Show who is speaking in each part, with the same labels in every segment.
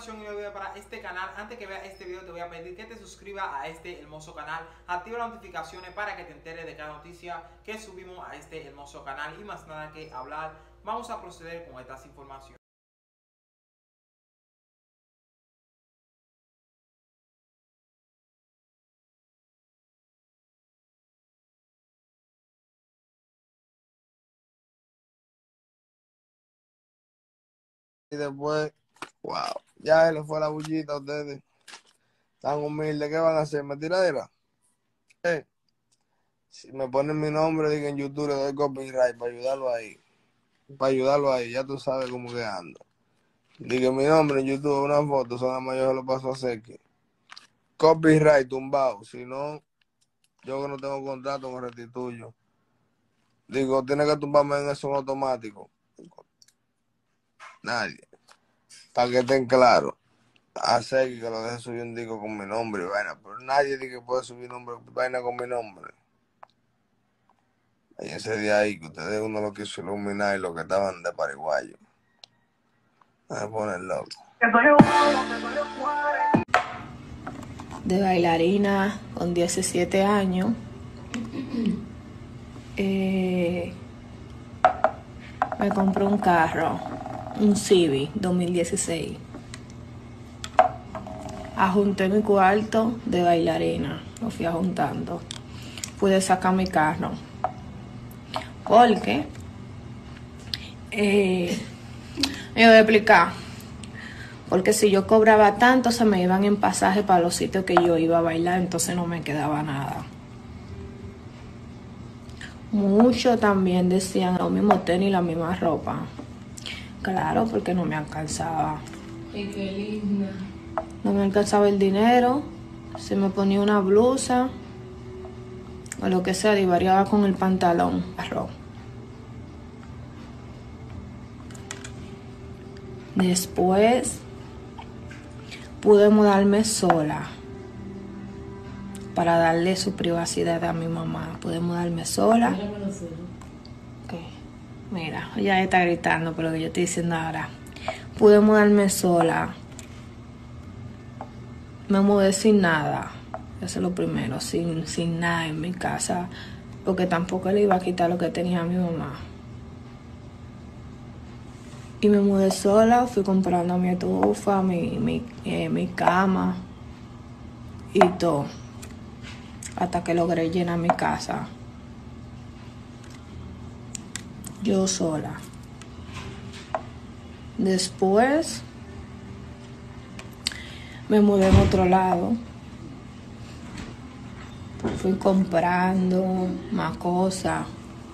Speaker 1: notificación y nuevo video para este canal. Antes que veas este video te voy a pedir que te suscribas a este hermoso canal, activa las notificaciones para que te enteres de cada noticia que subimos a este hermoso canal. Y más nada que hablar, vamos a proceder con estas informaciones.
Speaker 2: Y después, wow, ya le fue la bullita a ustedes. Tan humildes, ¿qué van a hacer? ¿Me tiradera? Si me ponen mi nombre, digo en YouTube, le doy copyright para ayudarlo ahí. Para ayudarlo ahí, ya tú sabes cómo que ando. Digo mi nombre en YouTube, una foto, son las mayores, lo paso a hacer que copyright tumbado. Si no, yo que no tengo contrato me restituyo. Digo, tiene que tumbarme en eso en automático. Nadie. Para que estén claros. Hacer que lo deje subir un disco con mi nombre y vaina. Pero nadie dice que puede subir vaina con mi nombre. Y ese día ahí que ustedes uno lo quiso iluminar y los que estaban de pariguayo. Me ponen loco.
Speaker 3: De bailarina con 17 años. Me compré un carro, un Civic 2016. Ajunté mi cuarto de bailarina, lo fui ajuntando. Pude sacar mi carro. Porque, me voy a explicar. Porque si yo cobraba tanto, se me iban en pasaje para los sitios que yo iba a bailar, entonces no me quedaba nada. Muchos también decían los mismos tenis y la misma ropa. Claro, porque no me alcanzaba.
Speaker 4: Y qué linda.
Speaker 3: No me alcanzaba el dinero. Se me ponía una blusa o lo que sea, y variaba con el pantalón. Después pude mudarme sola para darle su privacidad a mi mamá. Pude mudarme sola. Okay. Mira, ella está gritando por lo que yo estoy diciendo ahora. Pude mudarme sola. Me mudé sin nada. Eso es lo primero, sin nada en mi casa. Porque tampoco le iba a quitar lo que tenía a mi mamá. Y me mudé sola, fui comprando mi estufa, mi cama y todo. Hasta que logré llenar mi casa. Yo sola. Después me mudé en otro lado. Fui comprando más cosas.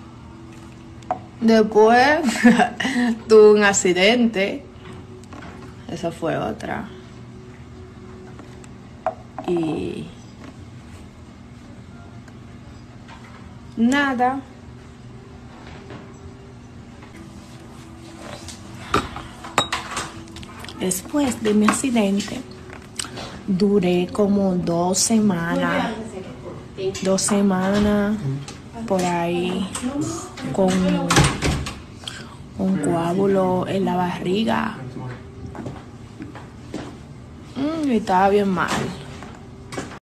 Speaker 3: Después tuve un accidente. Esa fue otra. Y nada. Después de mi accidente, duré como 2 semanas. 2 semanas por ahí con un coágulo en la barriga. Y estaba bien mal.